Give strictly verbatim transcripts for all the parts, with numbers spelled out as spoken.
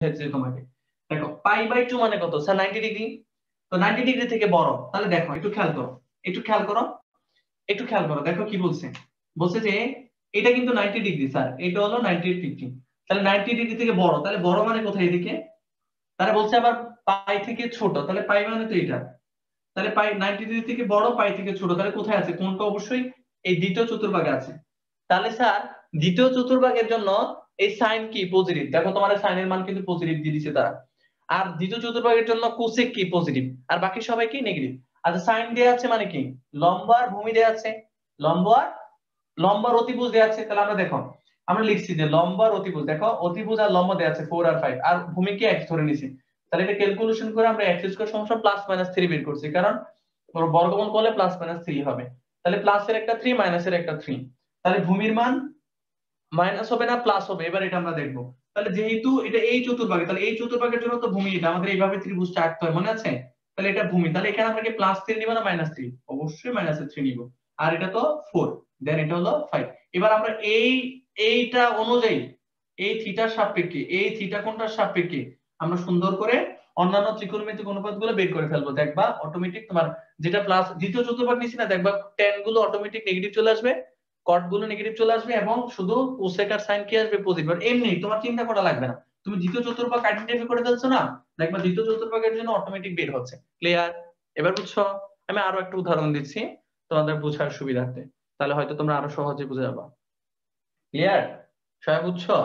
বুঝাচ্ছি তোমাকে। দেখো পাই বাই টু মানে কত স্যার নাইনটি ডিগ্রি, তো নাইনটি ডিগ্রি থেকে বড়, তাহলে দেখো একটু খেয়াল করো, একটু খেয়াল করো একটু খেয়াল করো দেখো কি বলছে, বলছে যে এটা কিন্তু নাইনটি ডিগ্রি স্যার, এটা হলো নাইনটি ডিগ্রি, তাহলে নাইনটি ডিগ্রি থেকে বড়, তাহলে বড় মানে কোথায় এদিকে, তাহলে বলছে আবার পাই থেকে ছোট, তাহলে পাই মানে তো এটা, তাহলে পাই নাইনটি ডিগ্রি থেকে বড় পাই থেকে ছোট, তাহলে কোথায় আছে, কোনটা, অবশ্যই এই দ্বিতীয় চতুর্ভাগে আছে। তাহলে স্যার দ্বিতীয় চতুর্ভাগের জন্য এই সাইন কি পজিটিভ, দেখো তোমার সাইনের মান কিন্তু পজিটিভ দিয়ে দিছে তারা, আর দ্বিতীয় চতুর্ভাগের জন্য কোসেক কি পজিটিভ, আর বাকি সবাই কি নেগেটিভ। আচ্ছা সাইন দেয়া আছে মানে কি, লম্ব আর ভূমি দেয়া আছে, লম্ব আর লম্ব আর অতিভুজ দেয়া আছে, তাহলে আমরা দেখো আমরা লিখছি যে লম্ব আর অতিভুজ, দেখো অতিভুজ আর লম্ব দেয়া আছে ফোর আর ফাইভ, আর ভূমিকে এক্স ধরে নিছি, তাহলে এটা ক্যালকুলেশন করে আমরা এক্স স্কয়ার সমান প্লাস মাইনাস থ্রি বের করছি, কারণ বর্গমূল করলে প্লাস মাইনাস থ্রি হবে, তাহলে প্লাসের একটা থ্রি মাইনাসের একটা থ্রি, তাহলে ভূমির মান মাইনাস হবে না প্লাস হবে, এবার এটা আমরা দেখবো। তাহলে যেহেতু এটা এই চতুর্ভাগে, তাহলে এই চতুর্ভাগের জন্য তো ভূমি এটা আমাদের এইভাবে ত্রিভুজটা আঁকতে হয়, মনে আছে, তাহলে এটা ভূমি, তাহলে এখানে আমরা কি প্লাস থ্রি নিব না মাইনাস থ্রি, অবশ্যই মাইনাস থ্রি নিব, আর এটা তো ফোর, দেন এটা হলো ফাইভ। এবার আমরা এই এইটা অনুযায়ী এই থিটার সাপেক্ষে, এই থিটা কোণটার সাপেক্ষে আমরা সুন্দর করে অন্যান্য ত্রিকোণমিতিক অনুপাতগুলো বের করে ফেলবো, দেখবা অটোমেটিক তোমার যেটা প্লাস দ্বিতীয় চতুর্ভাগ নিছি না, দেখবা টেন গুলো অটোমেটিক নেগেটিভ চলে আসবে, কট গুলো নেগেটিভ চলে আসবে, এবং শুধু কোসেক আর সাইন কি আসবে পজিটিভ, এমনি তোমার চিন্তা করা লাগবে না, তুমি দ্বিতীয় চতুর্ভাগ আইডেন্টিফাই করে ফেলছো না, দেখবা দ্বিতীয় চতুর্ভাগের জন্য অটোমেটিক বের হচ্ছে। ক্লিয়ার? এবার বুঝছো? আমি আরো একটা উদাহরণ দিচ্ছি তোমাদের বোঝার সুবিধার্থে, তাহলে হয়তো তোমরা আরো সহজে বুঝে যাবা। ক্লিয়ার? সবাই বুঝছো?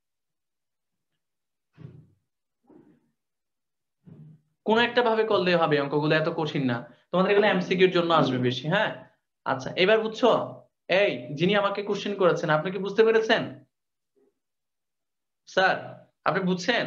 কোন একটা ভাবে করলে হবে, অঙ্কগুলো এত কঠিন না, তোমাদের এগুলো এমসিকিউর জন্য আসবে বেশি। হ্যাঁ আচ্ছা এবার বুঝছো, এই যিনি আমাকে কোশ্চেন করেছেন আপনি কি বুঝতে পেরেছেন স্যার, আপনি বুঝছেন?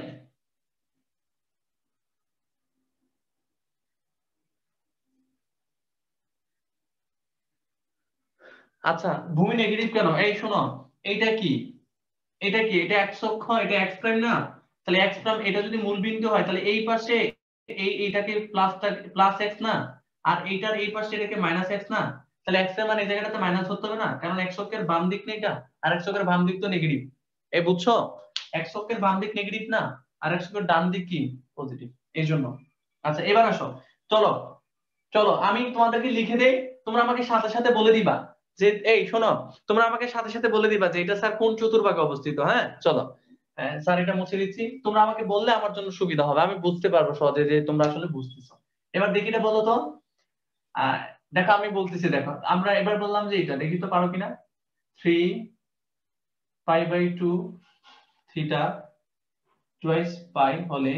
আচ্ছা ভূমি নেগেটিভ কেন, এই শোনো, এইটা কি, এটা কি, এটা এক্স অক্ষ, এটা এক্স প্রাইম না, তাহলে এক্স প্রাইম এটা যদি মূল বিন্দু হয়, তাহলে এই পাশে এই এইটাকে প্লাস প্লাস এক্স না, আর এইটার এই পাশে এটাকে মাইনাস এক্স না, তাহলে এক্স এর মানে এই জায়গাটাতে মাইনাস হতে হবে না, কারণ এক্স অক্ষের বাম দিক না এটা, আর এক্স অক্ষের বাম দিক তো নেগেটিভ, এই বুঝছো, এক্স অক্ষের বাম দিক নেগেটিভ না, আর এক্স অক্ষের ডান দিক কি পজিটিভ, এই জন্য। আচ্ছা এবার আসো, চলো চলো আমি তোমাদেরকে লিখে দেই, তোমরা আমাকে সাথে সাথে বলে দিবা যে, এই শোনো, তোমরা আমাকে সাথে সাথে বলে দিবা যে এটা স্যার কোন চতুর্ভাগে অবস্থিত। হ্যাঁ চলো, হ্যাঁ, স্যার এটা মুছে দিচ্ছি, তোমরা আমাকে বললে আমার জন্য সুবিধা হবে, আমি বুঝতে পারবো সহজে যে তোমরা আসলে বুঝতেছো। এবার দেখি এটা বলো তো, আহ দেখো আমি বলতেছি, দেখো আমরা এবার বললাম যে এটা, দেখি তো পারো কিনা, three pi by two theta twice pi হলে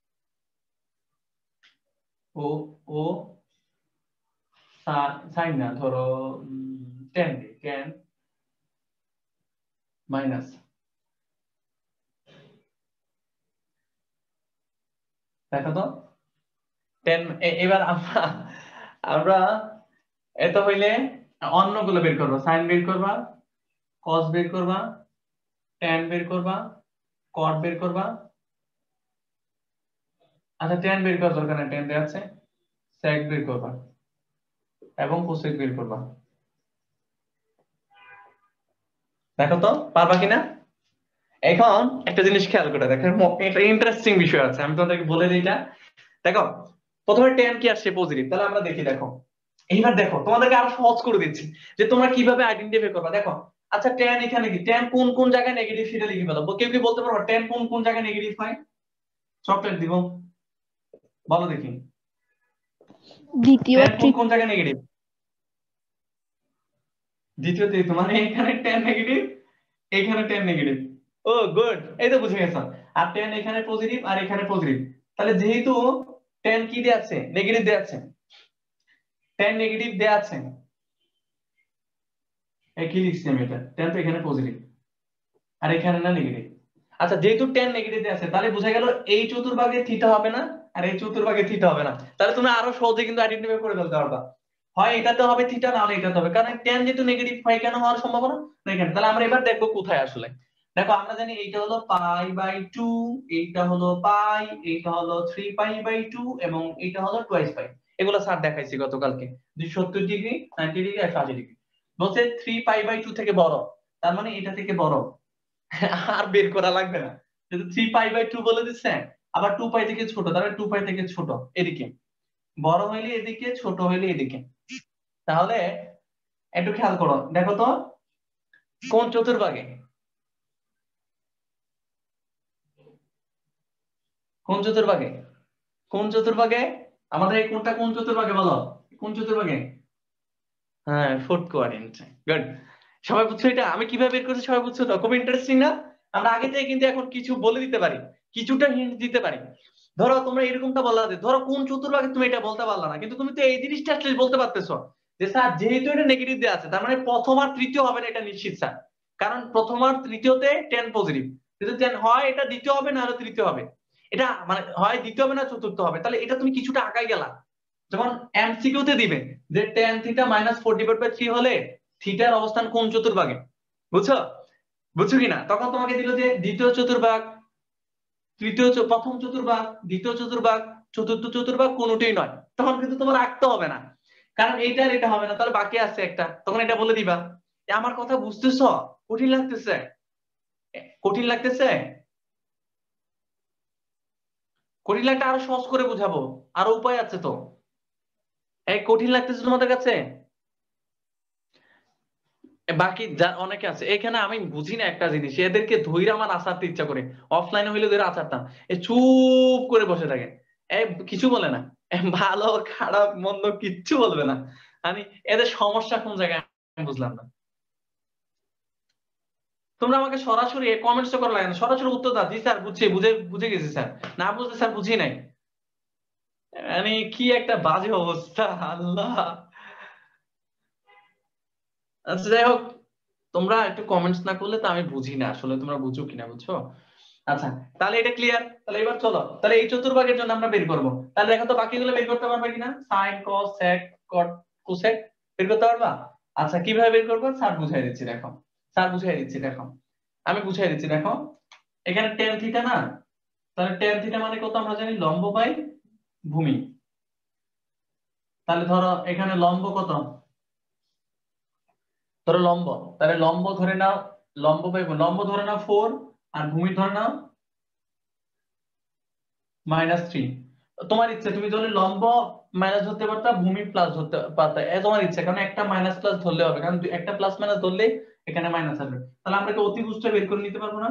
ও ও সাইন না, ধরো টেন টেন মাইনাস, দেখো তো টেন, এবার আমরা আমরা এত হইলে অন্যগুলো বের করবো, সাইন বের করবা, কস বের করবা, ট্যান বের করবা, কট বের করবা, আচ্ছা ট্যান বের করার দরকার নেই, ট্যান দেওয়া আছে, সেক বের করবা এবং কোসেক বের করবা। দেখো তো পারবা কিনা। এখন একটা জিনিস খেয়াল করে দেখো, একটা ইন্টারেস্টিং বিষয় আছে, আমি তোমাদেরকে বলে দিই এটা। দেখো প্রথমে ট্যান কি আসছে পজিটিভ, তাহলে আমরা দেখি, দেখো এইবার দেখো তোমাদেরকে আরো সহজ করে দিচ্ছি যে তোমরা কিভাবে আইডেন্টিফাই করবা। দেখো আচ্ছা ট্যান এখানে কি, ট্যান কোন কোন জায়গায় নেগেটিভ সেটা লিখে ফেলো, কেউ কি বলতে পারো ট্যান কোন কোন জায়গায় নেগেটিভ হয়, চকলেট দিব, বলো দেখি, দ্বিতীয় ট্যান কোন কোন জায়গায় নেগেটিভ, দ্বিতীয় তৃতীয়, মানে এখানে ট্যান নেগেটিভ, এখানে ট্যান নেগেটিভ, ও গুড, এই তো বুঝে গেছো, আর ট্যান এখানে পজিটিভ আর এখানে পজিটিভ, তাহলে যেহেতু ট্যান কি দেয়া আছে নেগেটিভ দেয়া আছে, ট্যান নেগেটিভ দেয়া আছে, এই কি লিখছি আমি, এটা ট্যান তো এখানে পজিটিভ আর এখানে না নেগেটিভ। আচ্ছা যেহেতু ট্যান নেগেটিভ আছে, তাহলে বোঝা গেল এই চতুর্ভাগে থিটা হবে না আর এই চতুর্ভাগে থিটা হবে না, তাহলে তুমি আরো সহজে কিন্তু আইডেন্টিফাই করে ফেলতে পারবা, হয় এটাতে হবে থিটা না হলে এটাতে হবে, কারণ ট্যান যেহেতু নেগেটিভ হয় কেন হওয়ার সম্ভাবনা না এখানে। তাহলে আমরা এবার দেখবো কোথায় আসলে, দেখো আমরা জানি এইটা হলো পাই বাই টু, এইটা হলো পাই, এইটা হলো থ্রি পাই বাই টু, এবং এইটা হলো টুয়াইস পাই, এগুলো স্যার দেখাইছি গতকালকে, দুইশো সত্তর ডিগ্রি, নাইনটি ডিগ্রি, একশো আশি ডিগ্রি, বলছে থ্রি পাই বাই টু থেকে বড়, তার মানে এটা থেকে বড়, আর বের করা লাগবে না, যেহেতু থ্রি পাই বাই টু বলে দিচ্ছে, আবার টু পাই থেকে ছোট, তাহলে টু পাই থেকে ছোট এদিকে, বড় হইলে এদিকে, ছোট হইলে এদিকে। তাহলে একটু খেয়াল করো, দেখো তো কোন চতুর্ভাগে, কোন চতুর্ভাগে, কোন চতুর্ভাগে আমাদের এই কোনটা কোন চতুর্ভাগে বলো, কোন চতুর্ভাগে? হ্যাঁ, ফোর্থ কোয়াড্রেন্ট। গুড, সবাই বুঝছো এটা আমি কিভাবে বের করছি? সবাই বুঝছো তো? খুব ইন্টারেস্টিং না? আমরা আগে থেকে কিন্তু এখন কিছু বলে দিতে পারি, কিছুটা হিন্ট দিতে পারি। ধরো তোমরা এরকমটা বললা, ধরো কোন চতুর্ভাগে, তুমি এটা বলতে পারলা না, কিন্তু তুমি তো এই জিনিসটা অ্যাটলিস্ট বলতে পারতেছো যে স্যার যেহেতু এটা নেগেটিভ দেওয়া আছে, তার মানে প্রথম আর তৃতীয় হবে না, এটা নিশ্চিত স্যার, কারণ প্রথম আর তৃতীয়তে টেন পজিটিভ, যদি টেন হয় এটা দ্বিতীয় হবে, না হলে তৃতীয় হবে, এটা মানে হয় দ্বিতীয় হবে না চতুর্থ হবে। তাহলে এটা তুমি কিছুটা আগাই গেলা। যেমন এমসিকিউ তে দিবে যে tan theta minus four divide by three হলে থিটার অবস্থান কোন চতুর্ভাগে, বুঝছো? বুঝছো কিনা? তখন তোমাকে দিল যে দ্বিতীয় চতুর্ভাগ, তৃতীয় চ- প্রথম চতুর্ভাগ, দ্বিতীয় চতুর্ভাগ, চতুর্থ চতুর্ভাগ, কোনোটাই নয়। তখন কিন্তু তোমার আঁকতে হবে না, কারণ এইটা আর এটা হবে না, তাহলে বাকি আছে একটা, তখন এটা বলে দিবা। এ আমার কথা বুঝতেছো? কঠিন লাগতেছে? কঠিন লাগতেছে? কঠিন লাগতে আরো সহজ করে বুঝাবো, আরো উপায় আছে তো। এই কঠিন লাগতেছে তোমাদের কাছে? বাকি যা অনেকে আছে এখানে, আমি বুঝি না একটা জিনিস, এদেরকে ধইরা আমার আচারতে ইচ্ছা করে, অফলাইনে হইলে ধরে আচারতাম, এ চুপ করে বসে থাকে, এ কিছু বলে না, এ ভালো খারাপ মন্দ কিচ্ছু বলবে না। আমি এদের সমস্যা কোন জায়গায় আমি বুঝলাম না। তোমরা আমাকে সরাসরি কমেন্টস করা লাগে না, সরাসরি উত্তর দাও, জি স্যার বুঝছি, বুঝে বুঝে গেছি স্যার, না বুঝতে স্যার বুঝি নাই। মানে কি একটা বাজে অবস্থা, আল্লাহ। আচ্ছা যাই হোক, তোমরা একটু কমেন্টস না করলে তো আমি বুঝি না আসলে তোমরা বুঝো কিনা, বুঝছো? আচ্ছা, তাহলে এটা ক্লিয়ার। তাহলে এবার চলো, তাহলে এই চতুর্ভাগের জন্য আমরা বের করব। তাহলে দেখো তো বাকিগুলো বের করতে পারবে কিনা, সাইন কস সেক কট কোসেক বের করতে পারবা? আচ্ছা কিভাবে বের করবো স্যার বুঝাই দিচ্ছি, দেখো স্যার বুঝাই দিচ্ছি, দেখো আমি বুঝাই দিচ্ছি, দেখো এখানে tan থিটা না, তাহলে tan থিটা মানে কত আমরা জানি, লম্ব বাই ভূমি। তাহলে ধরো এখানে লম্ব কত, ধরো লম্ব, তাহলে লম্ব ধরে নাও, লম্ব বাই ভূমি, লম্ব ধরে নাও ফোর, আর ভূমি ধরে নাও মাইনাস থ্রি। তোমার ইচ্ছা, তুমি ধরলে লম্ব মাইনাস ধরতে পারতা, ভূমি প্লাস ধরতে পারতা, এ তোমার ইচ্ছা, কারণ একটা মাইনাস প্লাস ধরলে হবে, কারণ দুই- একটা প্লাস মাইনাস ধরলে এখানে মাইনাস আসবে। তাহলে আমরা কি অতিভুজটা বের করে নিতে পারবো না?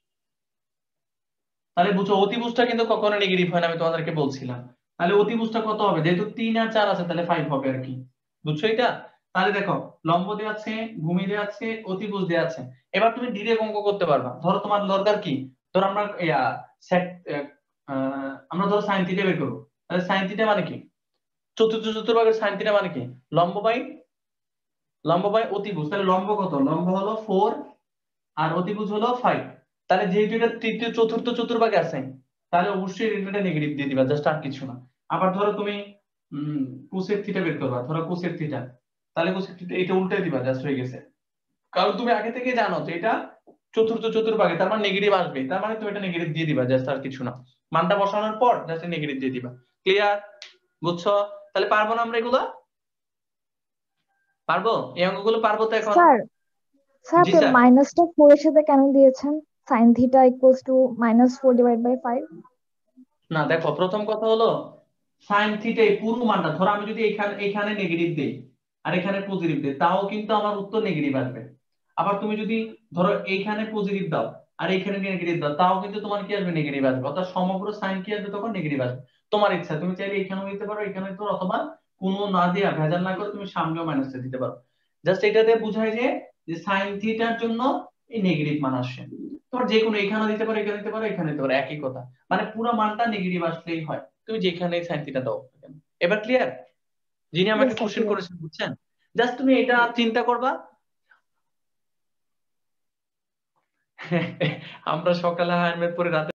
তাহলে বুঝো অতিভুজটা কিন্তু কখনো নেগেটিভ হয় না, আমি তোমাদেরকে বলছিলাম। তাহলে অতিভুজটা কত হবে, যেহেতু তিন আর চার আছে তাহলে ফাইভ হবে আর কি, বুঝছো এটা? তাহলে দেখো লম্ব দেওয়া আছে, ভূমি দেওয়া আছে, অতিভুজ দেওয়া আছে। এবার তুমি ডিরেক্ট অঙ্ক করতে পারবা। ধরো তোমার দরকার কি, ধরো আমরা ইয়া সেট আমরা ধরো সাইন থিটা বের করবো। তাহলে সাইন থিটা মানে কি, চতুর্থ চতুর্ভাগের সাইন থিটা মানে কি, লম্ব বাই লম্ব বাই অতিভুজ। তাহলে লম্ব কত, লম্ব হলো ফোর আর অতিভুজ হলো ফাইভ। তাহলে যেহেতু এটা তৃতীয় চতুর্থ চতুর্ভাগে আছে, তাহলে অবশ্যই এটা নেগেটিভ দিয়ে দিবা, জাস্ট আর কিছু না। আবার ধরো তুমি উম কোসেক থিটা বের করবা, ধরো কোসেক থিটা, তাহলে কোসেক থিটা এটা উল্টাই দিবা, জাস্ট হয়ে গেছে। কারণ তুমি আগে থেকে জানো যে এটা চতুর্থ চতুর্ভাগে, তার মানে নেগেটিভ আসবে, তার মানে তুমি এটা নেগেটিভ দিয়ে দিবা, জাস্ট আর কিছু না। মানটা বসানোর পর জাস্ট নেগেটিভ দিয়ে দিবা। ক্লিয়ার? বুঝছো? তাহলে পারবো না আমরা এগুলো? পারবো এই অঙ্কগুলো, পারবো তো এখন? স্যার স্যার জি আপনি স্যার। মাইনাসটা ফোর এর সাথে কেন দিয়েছেন? Sine theta equals to minus four divide by five. না দেখো, প্রথম কথা হলো সাইন থিটা এই পুরো মানটা, ধরো আমি যদি এখানে এখানে নেগেটিভ দেই আর এখানে পজিটিভ দেই, তাও কিন্তু আমার উত্তর নেগেটিভ আসবে। আবার তুমি যদি ধরো এইখানে পজিটিভ দাও আর এইখানে নেগেটিভ দাও, তাও কিন্তু তোমার কি আসবে, নেগেটিভ আসবে। অর্থাৎ সমগ্র সাইন কি আসবে, তখন নেগেটিভ আসবে। তোমার ইচ্ছা, তুমি চাইলে এখানেও দিতে পারো, এখানে দিতে পারো, অথবা কোনো না দিয়া ভেজাল না করে তুমি সামনেও মাইনাসটা দিতে পারো। জাস্ট এটা দিয়ে বোঝায় যে যে সাইন থিটার জন্য এই নেগেটিভ মান আসে। তোমার যে কোনো এখানে দিতে পারো, এখানে দিতে পারো, এখানে দিতে পারো, একই কথা। মানে পুরো মানটা নেগেটিভ আসলেই হয়, তুমি যেখানে সাইন থিটা দাও না কেন। এবার ক্লিয়ার? যিনি আমাকে ইয়েস স্যার, কোশ্চেন ক্লিয়ার। করেছেন, বুঝছেন? জাস্ট তুমি এটা চিন্তা করবা। আমরা সকালে হায়ার পরে রাতে